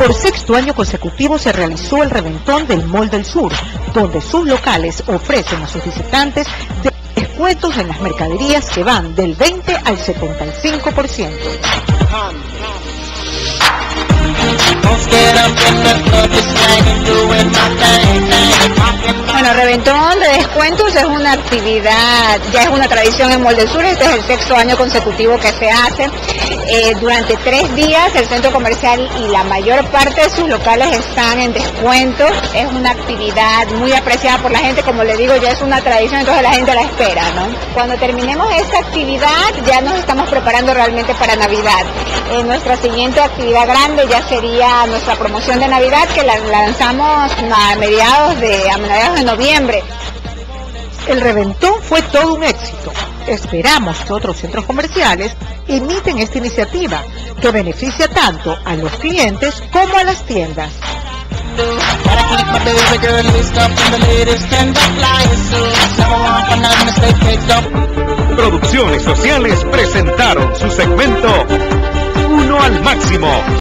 Por sexto año consecutivo se realizó el reventón del Mall del Sur, donde sus locales ofrecen a sus visitantes descuentos en las mercaderías que van del 20 al 75%. Bueno, reventón de descuentos es una actividad, ya es una tradición en Mall del Sur. Este es el sexto año consecutivo que se hace. Durante 3 días el centro comercial y la mayor parte de sus locales están en descuento. Es una actividad muy apreciada por la gente, como le digo, ya es una tradición, entonces la gente la espera, ¿no? Cuando terminemos esta actividad ya nos estamos preparando realmente para Navidad. Nuestra siguiente actividad grande ya sería nuestra promoción de Navidad, que la lanzamos a mediados de noviembre. El reventón fue todo un éxito. Esperamos que otros centros comerciales imiten esta iniciativa, que beneficia tanto a los clientes como a las tiendas. Producciones Sociales presentaron su segmento Uno al Máximo.